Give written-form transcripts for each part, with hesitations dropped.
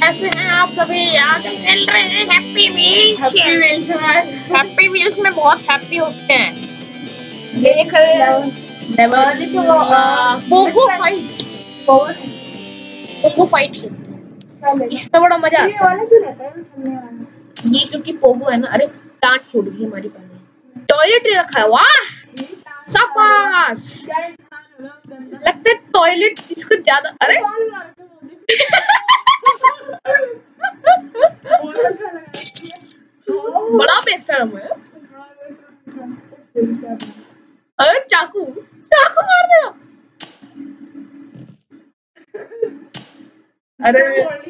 कैसे हैं आप सभी? आज हम खेल रहे हैं हैप्पी मील्स। हैप्पी मील्स में बहुत हैप्पी होते हैं। देख रहे हैं पोगो फाइट। पोगो फाइट खेलते हैं, इसमें बड़ा मजा आता है। ये क्योंकि पोगो है ना। अरे टांट फूट गई हमारी पहले। टॉयलेट रखा है, वाह शाबाश। लगता है टॉयलेट इसको ज्यादा। अरे बड़ा बेशरम है। अरे चाकू चाकू मार देगा। अरे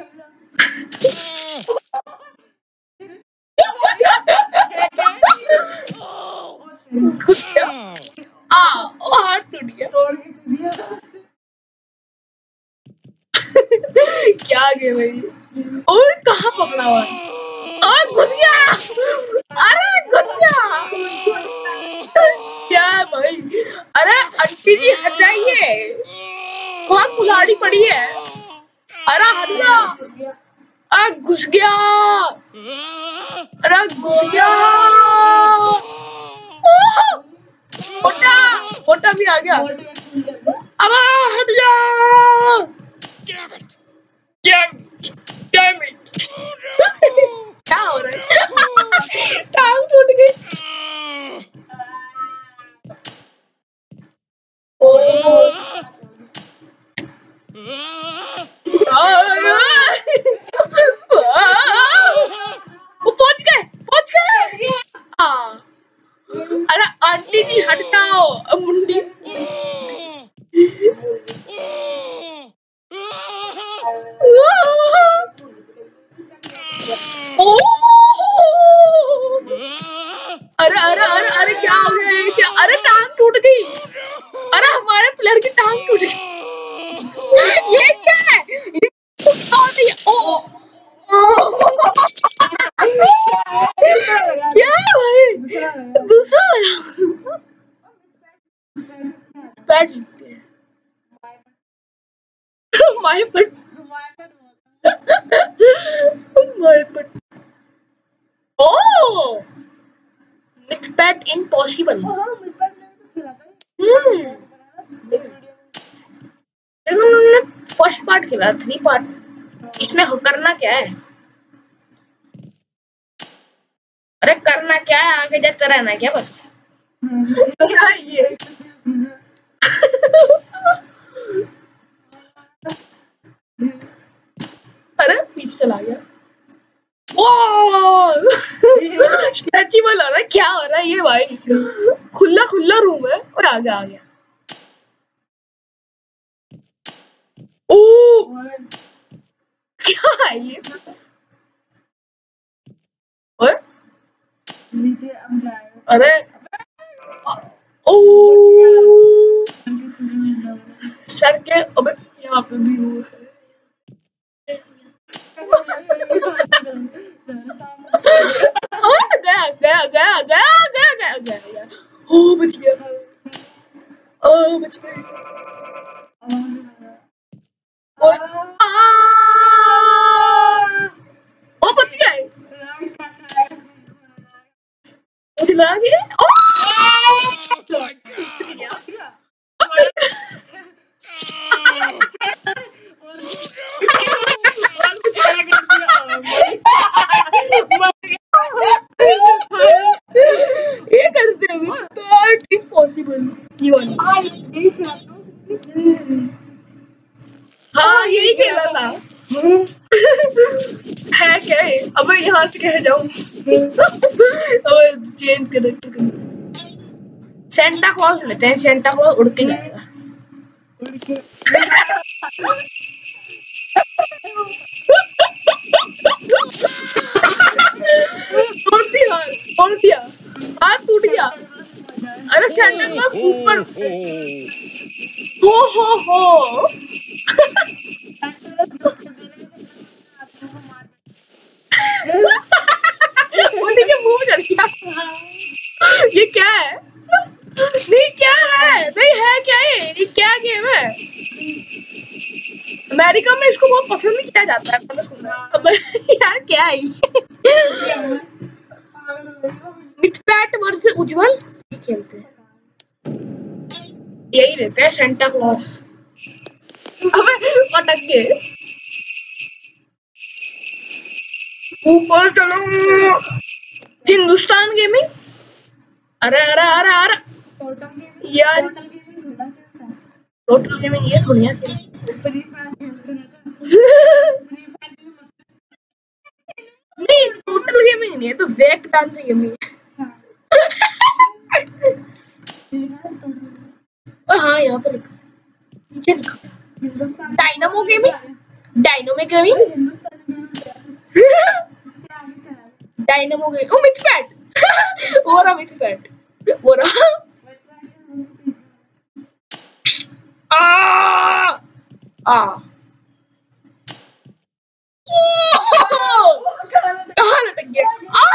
हाथ टूट गया। क्या गेम है ये? ओए कहाँ पकड़ा हुआ है? घुस गया। अरे घुस गया। क्या भाई? अरे आंटी जी हट जाइए, वहाँ कुल्हाड़ी पड़ी है। अरे हट जा। अरे घुस गया। अरे घुस गया। मोटा भी आ गया। अरे हट जा। Damn it. क्या हो रहा है? टांग टूट गई। वो पहुंच गए। अरे आंटी जी हट जाओ, मुंडी। अरे अरे अरे अरे क्या हो गया? ये क्या? अरे टांग टूट गई। अरे हमारे प्लेयर की टांग टूट गई। ये क्या है? क्या भाई? दूसरा बैट लिखते हैं। माय पट माय पट। Oh Mythpat impossible. देखो उन्होंने फर्स्ट पार्ट खेला, 3 पार्ट। इसमें करना क्या है? अरे करना क्या है? आगे जाते रहना क्या बस? ये अरे पीछे चला गया। स्ट्रेचेबल हो रहा है। क्या हो रहा है ये भाई? खुला खुला रूम है और आगे आ गया। ओ क्या है ये? और नीचे हम जाए। अरे ओ सर के। अबे यहाँ पे भी वो है। गया। ओ बच गया। ओ बच गया। ओ बच गए। मुझे लगा कि ये करते हैं इम्पॉसिबल। हाँ यही खेला था। है क्या ये? अब यहाँ से कह जाऊँ? चेंज कैरेक्टर कर। सेंटा क्लॉज लेते हैं। सेंटा क्लॉज उड़ के जाएगा। तोड़ दिया। हाथ टूट गया। अरे सेंटा क्लॉज ऊपर। हो उन्हीं के मुंह में चढ़ गया। ये क्या है? नहीं क्या है? नहीं है क्या ये क्या गेम है? अमेरिका में इसको बहुत पसंद किया जाता है, मैंने सुना है। अब यार क्या है ये? मिथपैट वर्सेस उज्जवल ये खेलते हैं, यही रहते हैं सेंटा क्लॉज। अबे अटक गए, ऊपर चलो। हिंदुस्तान गेमिंग, अरे अरे अरे अरे यार, टोटल गेमिंग ये थोड़ी है। नहीं टोटल गेमिंग नहीं है, तो वेक डांस गेमिंग है। हाँ यहाँ पे लिखा, नीचे लिखा Dynamo Gaming, Dynamo Gaming, Dynamo Gaming. Oh Mythpat वो रहा, मिथपैट वो रहा। कहाँ लटक गया?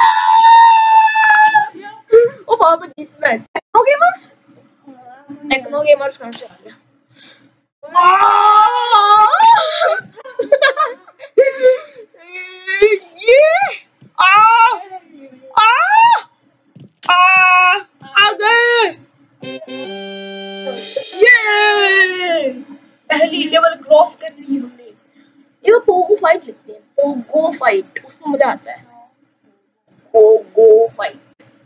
ओ वहाँ पे जीतना है। टेक्नो गेमर्स, टेक्नो गेमर्स कहाँ से आ गया? ये आ गए। ये पहली लेवल क्रॉस कर ली हमने। ये पोगो फाइट लिखते हैं, पोगो फाइट, उसमें मजा आता है। पोगो फाइट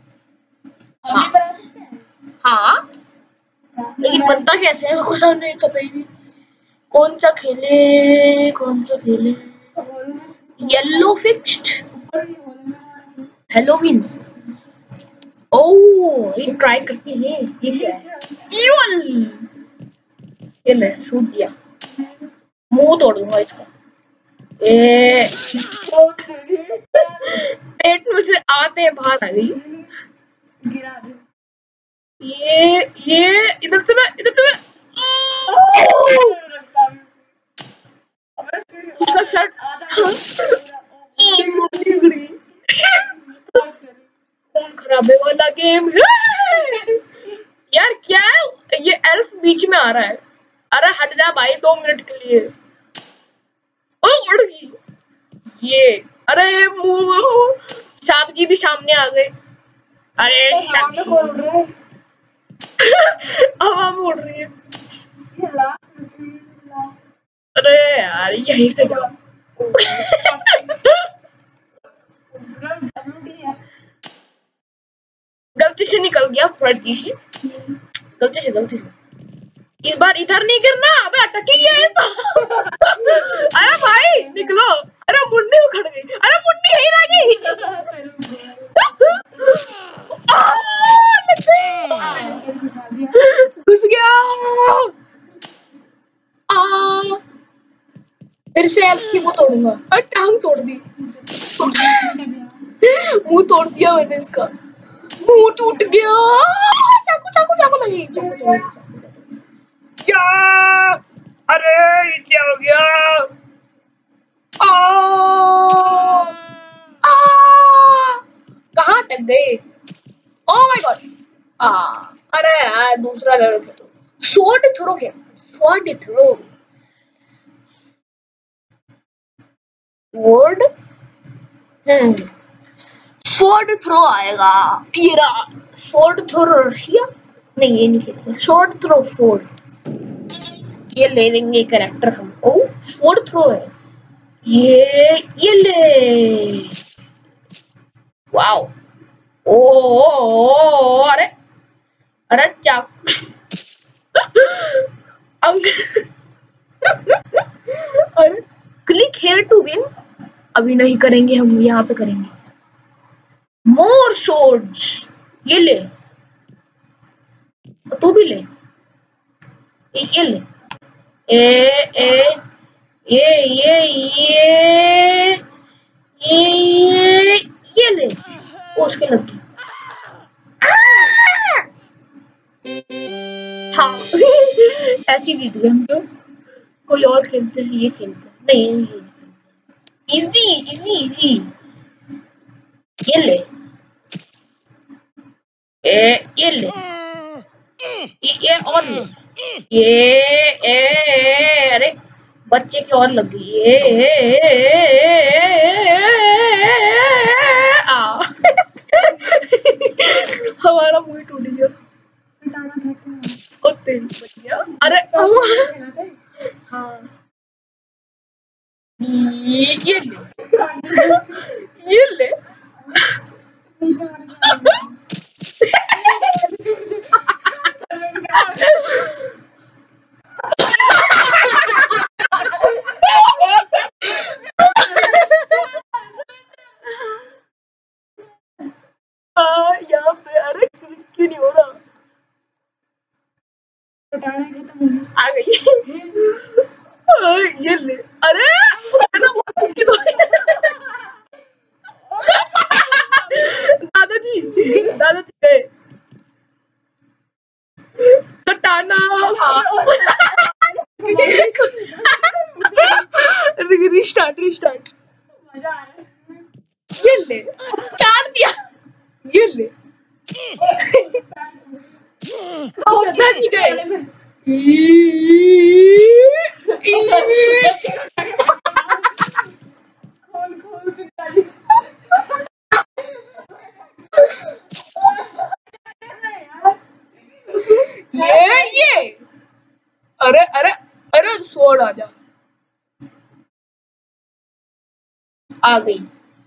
हाँ, लेकिन बनता कैसे है मेरे को समझ नहीं, पता ही नहीं। कौन सा खेले, कौन सा खेले? Yellow fixed, Halloween. ओह ये ट्राई करते हैं। ये क्या है? ईवल। ये ले शूट दिया, मुंह तोड़ दूंगा इसका। पेट में से आते बाहर आ गई। ये इधर से मैं उसका शर्ट खून खराबे वाला गेम है यार। क्या है ये? एल्फ बीच में आ रहा है। अरे हट जा भाई 2 मिनट के लिए। ओ उड़ गई ये। अरे मुंह, सांप जी भी सामने आ गए। अरे हवा में उड़ रही है। अरे यार यहीं से जाओ। गलती से निकल गया, फर्जी से, गलती से। इस बार इधर नहीं गिरना। अबे अटक ही गया है तो। अरे भाई निकलो। अरे मुन्नी उखड़ गई। अरे मुन्नी यहीं रह गई। घुस गया। फिर से आपकी वो तोड़ूंगा। और टांग तोड़ दी। मुंह तोड़ दिया मैंने इसका, मुंह टूट गया। चाकू लगी, क्या? अरे ये क्या हो गया? कहाँ अटक गए? Oh my god. अरे यार दूसरा लेवल खेलो। स्वॉर्ड थ्रो खेल, sword throw. Word sword throw आएगा। ये रहा स्वॉर्ड थ्रो रशिया। नहीं ये नहीं खेलते। स्वॉर्ड थ्रो 4 ये ले लेंगे कैरेक्टर हम। ओ स्वॉर्ड थ्रो है ये ले। वाओ। ओ अरे अरे चाकू। अरे क्लिक हेयर टू विन। अभी नहीं करेंगे हम, यहाँ पे करेंगे। मोर सोर्ड्स ये ले, तू भी ले। ये ले ये ले। उसके लग गई। हाँ ऐसी जीत गए हम तो। कोई और खेलते हैं, ये खेलते हैं। नहीं इजी ये ले। ये ले ये और ले। ये अरे बच्चे की और लग गई हमारा मुंह टूट गया। ओ तेरी बढ़िया। अरे हाँ ये ले ये ले यहाँ पे अरे क्यों नहीं हो रहा। आ गई ये ले। अरे इसकी दादाजी दादाजी गए कटाना। रिस्टार्ट रिस्टार्ट ये ले काट दिया ये ले दादाजी गए ये अरे अरे अरे सोड आ जा आ गई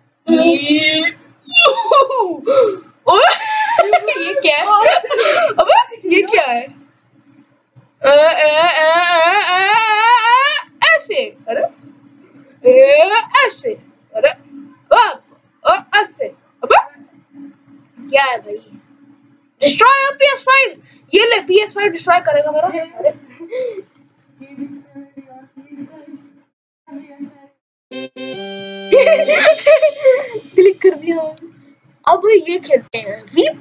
ये क्या है अबे ये क्या है ऐसे अरे ऐसे अरे ऐसे अबे क्या है भाई डिस्ट्रॉय PS5 ये ले PS5 डिस्ट्रॉय करेगा मेरा अरे क्लिक कर दिया अब ये खेलते हैं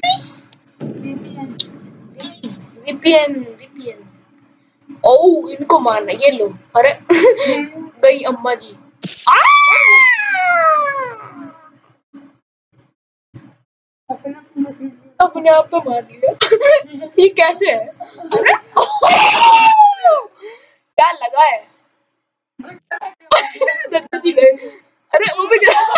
VPN ओ इनको मारना ये लो अरे गई अम्मा जी अपने आप पे मार लिया ये कैसे है अरे क्या लगा है दादाजी गए अरे वो भी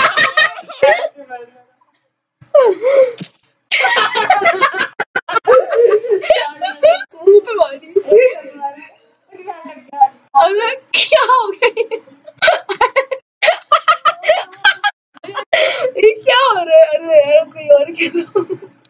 मुंह पे मारी अरे क्या हो गया ये क्या हो रहा है अरे यार कोई और खेलो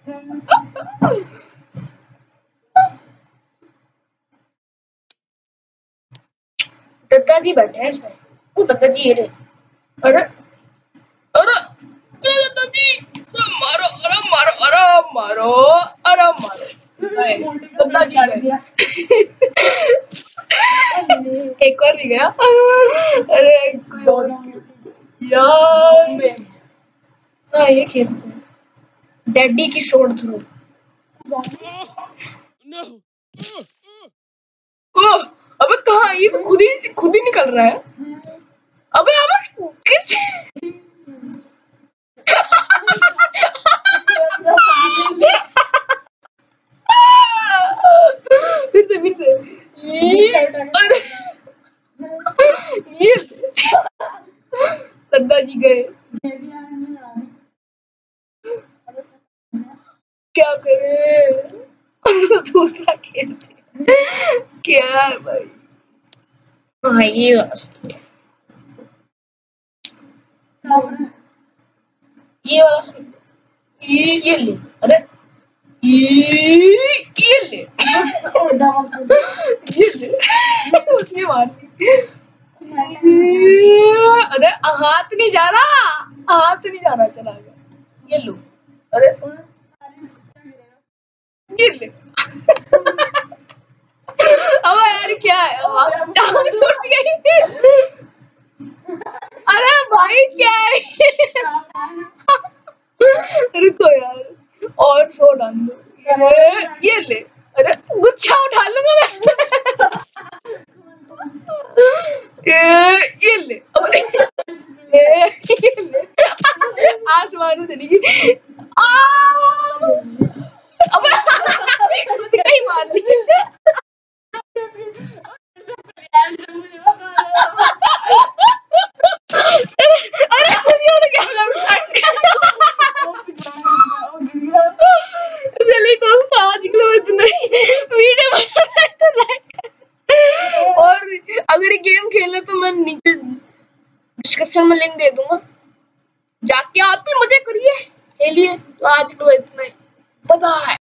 दादाजी बैठे हैं इसमें वो दादाजी ये रहे अरे अरे दादाजी मारो अरे मारो अरे मारो अरे मारो दादाजी गए एक और भी गया अरे कोई और यार हाँ ये खेलते हैं डैडी की शोर थ्रू अबे कहाँ ये तो खुद ही निकल रहा है अबे अबे किस फिर से अरे ये दादाजी गए क्या करे दूसरा खेलते क्या है भाई हाँ ये वाला ये ले अरे ये ले ये ले उसने मार दी अरे हाथ नहीं जा रहा चला गया ये लो अरे ये ले अब यार क्या है टांग छूट गई अरे भाई क्या है रुको यार और सो डाल दो ये ले अरे गुच्छा उठा लूंगा मैं ये ले ये ले आसमान में चली गई अब खुद का ही मार ली डिस्क्रिप्शन में लिंक दे दूंगा, जाके आप भी मजे करिए खेलिए। तो आज के लिए इतना ही, बाय बाय।